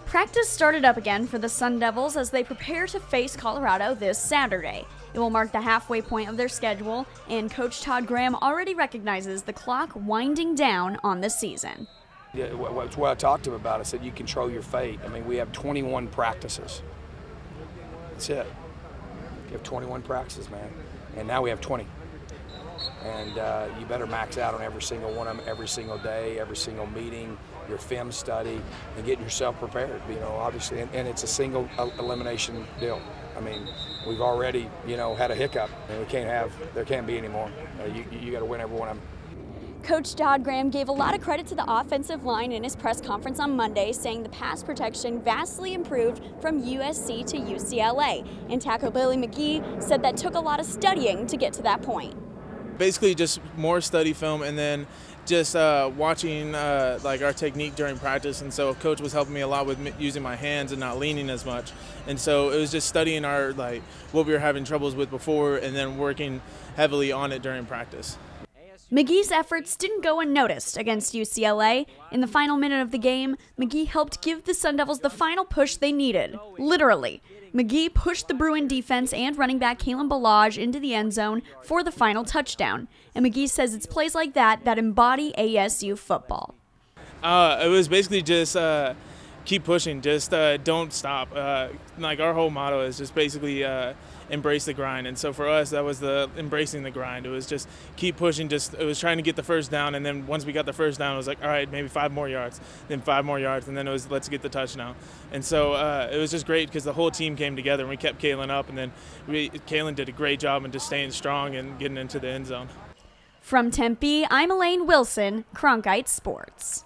Practice started up again for the Sun Devils as they prepare to face Colorado this Saturday. It will mark the halfway point of their schedule, and Coach Todd Graham already recognizes the clock winding down on the season. Yeah, it's what I talked to him about. I said, you control your fate. I mean, we have 21 practices. That's it. You have 21 practices, man. And now we have 20. And you better max out on every single one of them, every single day, every single meeting, your film study, and getting yourself prepared, obviously. And it's a single elimination deal. I mean, we've already, had a hiccup, and there can't be any more. You got to win every one of them. Coach Todd Graham gave a lot of credit to the offensive line in his press conference on Monday, saying the pass protection vastly improved from USC to UCLA. And tackle Billy McGee said that took a lot of studying to get to that point. Basically just more study film and then just watching like our technique during practice, and so Coach was helping me a lot with using my hands and not leaning as much, and so it was just studying our what we were having troubles with before and then working heavily on it during practice. McGee's efforts didn't go unnoticed against UCLA. In the final minute of the game, McGee helped give the Sun Devils the final push they needed, literally. McGee pushed the Bruin defense and running back Kalen Ballage into the end zone for the final touchdown. And McGee says it's plays like that embody ASU football. It was basically just keep pushing, just don't stop. Our whole motto is just basically embrace the grind, and so for us that was the embracing the grind. It was just keep pushing, it was trying to get the first down, and then once we got the first down it was like, all right, maybe 5 more yards, then 5 more yards, and then it was let's get the touchdown. And so it was just great because the whole team came together and we kept Kalen up, and then Kalen did a great job in just staying strong and getting into the end zone. From Tempe, I'm Elaine Wilson, Cronkite Sports.